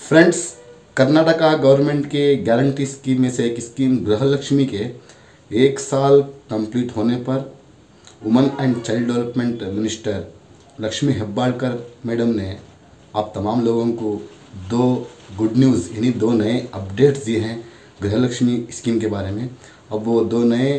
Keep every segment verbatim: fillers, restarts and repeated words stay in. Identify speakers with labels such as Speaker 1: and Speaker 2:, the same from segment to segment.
Speaker 1: Friends, Karnataka government के guarantee scheme में से एक स्कीम गृहलक्ष्मी के एक साल कंप्लीट होने पर women and child development minister Lakshmi Hebbalkar madam ने आप तमाम लोगों को दो गुड न्यूज़ यानी दो नए अपडेट्स दिए हैं गृहलक्ष्मी स्कीम के बारे में। अब वो दो नए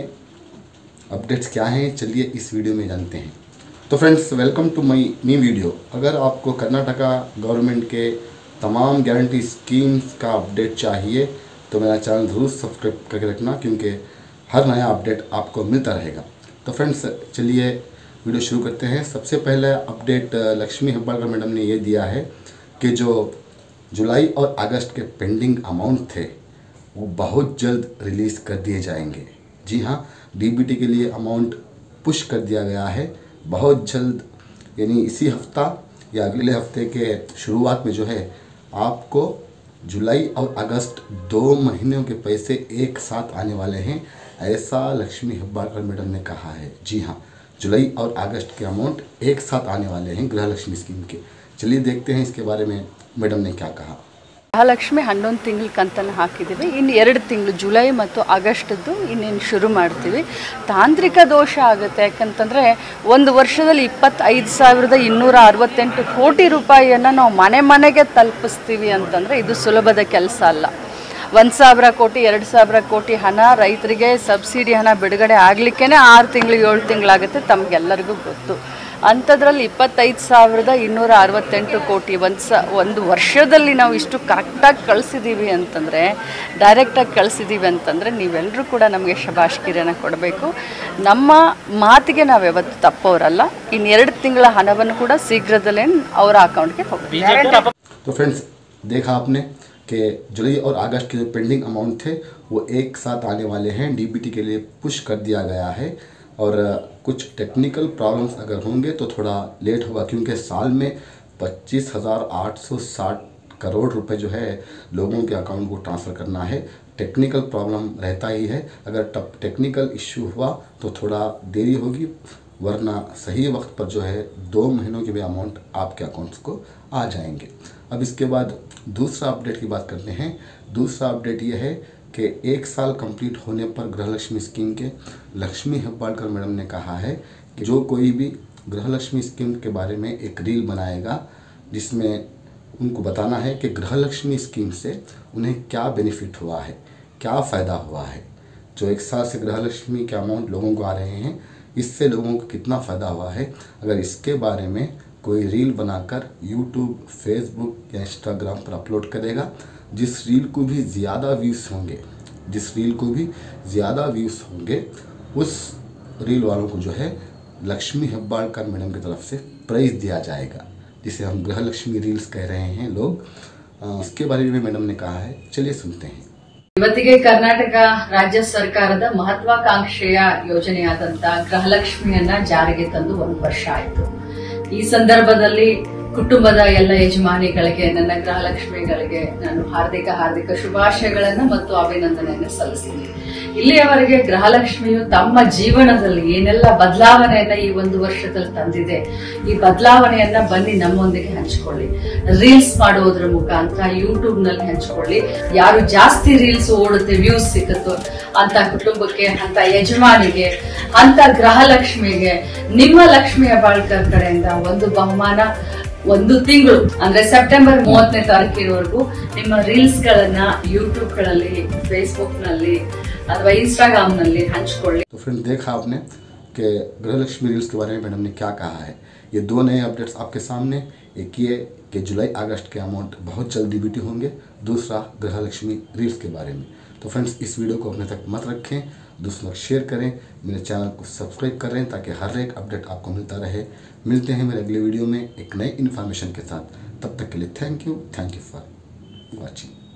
Speaker 1: अपडेट्स क्या हैं, चलिए इस वीडियो में जानते हैं। तो friends, welcome to my new video. अगर आपको कर्नाटका गवर्नमेंट के तमाम गारंटी स्कीम्स का अपडेट चाहिए तो मेरा चैनल ज़रूर सब्सक्राइब करके रखना, क्योंकि हर नया अपडेट आपको मिलता रहेगा। तो फ्रेंड्स, चलिए वीडियो शुरू करते हैं। सबसे पहले अपडेट लक्ष्मी हेब्बाळकर मैडम ने ये दिया है कि जो जुलाई और अगस्त के पेंडिंग अमाउंट थे वो बहुत जल्द रिलीज़ कर दिए जाएंगे। जी हाँ, डीबीटी के लिए अमाउंट पुश कर दिया गया है बहुत जल्द, यानी इसी हफ्ता या अगले हफ्ते के शुरुआत में जो है आपको जुलाई और अगस्त दो महीनों के पैसे एक साथ आने वाले हैं, ऐसा लक्ष्मी हेब्बाळकर मैडम ने कहा है। जी हाँ, जुलाई और अगस्त के अमाउंट एक साथ आने वाले हैं गृहलक्ष्मी स्कीम के। चलिए देखते हैं इसके बारे में मैडम ने क्या कहा।
Speaker 2: ಗೃಹಲಕ್ಷ್ಮಿ ಹನ್ನೊಂದು ತಿಂಗಳ ಕಂತನ್ನು ಹಾಕಿದ್ದೀವಿ. ಇನ್ನು ಎರಡು ತಿಂಗಳು ಜುಲೈ ಮತ್ತು ಆಗಸ್ಟ್ದು ಇನ್ನೇನು ಶುರು ಮಾಡ್ತೀವಿ. ತಾಂತ್ರಿಕ ದೋಷ ಆಗುತ್ತೆ, ಯಾಕಂತಂದರೆ ಒಂದು ವರ್ಷದಲ್ಲಿ ಇಪ್ಪತ್ತೈದು ಸಾವಿರದ ಇನ್ನೂರ ಅರವತ್ತೆಂಟು ಕೋಟಿ ರೂಪಾಯಿಯನ್ನು ನಾವು ಮನೆ ಮನೆಗೆ ತಲುಪಿಸ್ತೀವಿ ಅಂತಂದರೆ ಇದು ಸುಲಭದ ಕೆಲಸ ಅಲ್ಲ. ಒಂದು ಸಾವಿರ ಕೋಟಿ ಎರಡು ಸಾವಿರ ಕೋಟಿ ಹಣ ರೈತರಿಗೆ ಸಬ್ಸಿಡಿ ಹಣ ಬಿಡುಗಡೆ ಆಗಲಿಕ್ಕೇ ಆರು ತಿಂಗಳು ಏಳು ತಿಂಗಳಾಗುತ್ತೆ, ತಮಗೆಲ್ಲರಿಗೂ ಗೊತ್ತು. ಅಂಥದ್ರಲ್ಲಿ ಇಪ್ಪತ್ತೈದು ಸಾವಿರದ ಇನ್ನೂರ ಅರವತ್ತೆಂಟು ಕೋಟಿ ಒಂದು ಸ ಒಂದು ವರ್ಷದಲ್ಲಿ ನಾವು ಇಷ್ಟು ಕರೆಕ್ಟಾಗಿ ಕಳಿಸಿದ್ದೀವಿ ಅಂತಂದರೆ, ಡೈರೆಕ್ಟಾಗಿ ಕಳಿಸಿದ್ದೀವಿ ಅಂತಂದರೆ ನೀವೆಲ್ಲರೂ ಕೂಡ ನಮಗೆ ಶಬಾಷ್ಗಿರಿಯನ್ನು ಕೊಡಬೇಕು. ನಮ್ಮ ಮಾತಿಗೆ ನಾವು ಯಾವತ್ತು ತಪ್ಪೋರಲ್ಲ. ಇನ್ನು ಎರಡು ತಿಂಗಳ ಹಣವನ್ನು ಕೂಡ ಶೀಘ್ರದಲ್ಲೇ ಅವರ ಅಕೌಂಟ್ಗೆ ಹೋಗುತ್ತೆ.
Speaker 1: तो फ्रेंड्स, देखा आपने कि जुलाई और अगस्त के जो पेंडिंग अमाउंट थे वो एक साथ आने वाले हैं, डीबीटी के लिए पुश कर दिया गया है। और कुछ टेक्निकल प्रॉब्लम्स अगर होंगे तो थोड़ा लेट होगा, क्योंकि साल में पच्चीस हज़ार आठ सौ साठ करोड़ रुपए जो है लोगों के अकाउंट को ट्रांसफ़र करना है। टेक्निकल प्रॉब्लम रहता ही है, अगर टेक्निकल इश्यू हुआ तो थोड़ा देरी होगी, वरना सही वक्त पर जो है दो महीनों के भी अमाउंट आपके अकाउंट्स को आ जाएंगे। अब इसके बाद दूसरा अपडेट की बात करते हैं। दूसरा अपडेट ये है कि एक साल कंप्लीट होने पर गृहलक्ष्मी स्कीम के लक्ष्मी हेब्बाळकर मैडम ने कहा है कि जो कोई भी गृहलक्ष्मी स्कीम के बारे में एक रील बनाएगा जिसमें उनको बताना है कि गृहलक्ष्मी स्कीम से उन्हें क्या बेनिफिट हुआ है, क्या फ़ायदा हुआ है, जो एक साल से गृहलक्ष्मी के अमाउंट लोगों को आ रहे हैं इससे लोगों को कितना फ़ायदा हुआ है, अगर इसके बारे में कोई रील बनाकर यूट्यूब, फेसबुक या इंस्टाग्राम पर अपलोड करेगा, जिस रील को भी ज़्यादा व्यूज़ होंगे जिस रील को भी ज़्यादा व्यूज़ होंगे उस रील वालों को जो है लक्ष्मी हेब्बाळकर मैडम की तरफ से प्राइज़ दिया जाएगा, जिसे हम गृहलक्ष्मी रील्स कह रहे हैं लोग। इसके बारे में मैडम ने कहा है, चलिए सुनते हैं।
Speaker 2: ಇವತ್ತಿಗೆ ಕರ್ನಾಟಕ ರಾಜ್ಯ ಸರ್ಕಾರದ ಮಹತ್ವಾಕಾಂಕ್ಷೆಯ ಯೋಜನೆಯಾದಂತ ಗೃಹಲಕ್ಷ್ಮಿಯನ್ನ ಜಾರಿಗೆ ತಂದು ಒಂದು ವರ್ಷ ಆಯಿತು. ಈ ಸಂದರ್ಭದಲ್ಲಿ ಕುಟುಂಬದ ಎಲ್ಲ ಯಜಮಾನಿಗಳಿಗೆ, ನನ್ನ ಗೃಹಲಕ್ಷ್ಮಿಗಳಿಗೆ ನಾನು ಹಾರ್ದಿಕ ಹಾರ್ದಿಕ ಶುಭಾಶಯಗಳನ್ನು ಮತ್ತು ಅಭಿನಂದನೆಯನ್ನು ಸಲ್ಲಿಸಿದ್ದೀನಿ. ಇಲ್ಲಿಯವರೆಗೆ ಗೃಹಲಕ್ಷ್ಮಿಯು ತಮ್ಮ ಜೀವನದಲ್ಲಿ ಏನೆಲ್ಲ ಬದಲಾವಣೆಯನ್ನ ಈ ಒಂದು ವರ್ಷದಲ್ಲಿ ತಂದಿದೆ, ಈ ಬದಲಾವಣೆಯನ್ನ ಬನ್ನಿ ನಮ್ಮೊಂದಿಗೆ ಹಂಚಿಕೊಳ್ಳಿ. ರೀಲ್ಸ್ ಮಾಡುವುದರ ಮುಖಾಂತರ ಯೂಟ್ಯೂಬ್ ನಲ್ಲಿ ಹಂಚಿಕೊಳ್ಳಿ. ಯಾರು ಜಾಸ್ತಿ ರೀಲ್ಸ್ ಓಡುತ್ತೆ, ವ್ಯೂಸ್ ಸಿಕ್ಕುತ್ತೋ ಅಂತ ಕುಟುಂಬಕ್ಕೆ, ಅಂತ ಯಜಮಾನಿಗೆ, ಅಂತ ಗೃಹಲಕ್ಷ್ಮಿಗೆ ನಿಮ್ಮ ಲಕ್ಷ್ಮಿ ಹೆಬ್ಬಾಳ್ಕರ್ ಕಡೆಯಿಂದ ಒಂದು ಬಹುಮಾನ ಒಂದು ತಿಂಗಳು ಅಂದ್ರೆ ಸೆಪ್ಟೆಂಬರ್ ಮೂವತ್ತನೇ ತಾರೀಕಿನವರೆಗೂ ನಿಮ್ಮ ರೀಲ್ಸ್ ಗಳನ್ನ ಯೂಟ್ಯೂब ಗಳಲ್ಲಿ, ಫೇಸ್ಬುಕ್ ನಲ್ಲಿ अथवा इंस्टाग्राम ನಲ್ಲಿ ಹಂಚಿಕೊಳ್ಳಿ।
Speaker 1: तो फ्रेंड, देखा आपने कि गृहलक्ष्मी रील्स के बारे में मैडम ने क्या कहा है। ये दो नए अपडेट्स आपके सामने, एक ये कि जुलाई अगस्त के अमाउंट बहुत जल्द डीबीटी होंगे, दूसरा गृहलक्ष्मी रील्स के बारे में। तो फ्रेंड्स, इस वीडियो को अपने तक मत रखें, दूसरों को शेयर करें, मेरे चैनल को सब्सक्राइब करें ताकि हर एक अपडेट आपको मिलता रहे। मिलते हैं मेरे अगले वीडियो में एक नई इन्फॉर्मेशन के साथ। तब तक के लिए thank you thank you for watching.